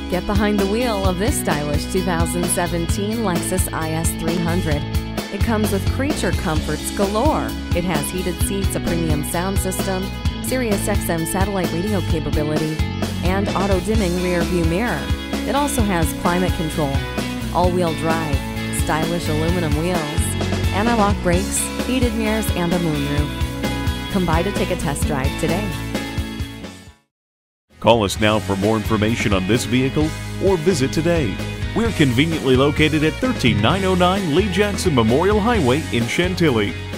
Get behind the wheel of this stylish 2017 Lexus IS 300. It comes with creature comforts galore. It has heated seats, a premium sound system, Sirius XM satellite radio capability, and auto-dimming rear-view mirror. It also has climate control, all-wheel drive, stylish aluminum wheels, anti-lock brakes, heated mirrors, and a moonroof. Come by to take a test drive today. Call us now for more information on this vehicle or visit today. We're conveniently located at 13909 Lee Jackson Memorial Highway in Chantilly.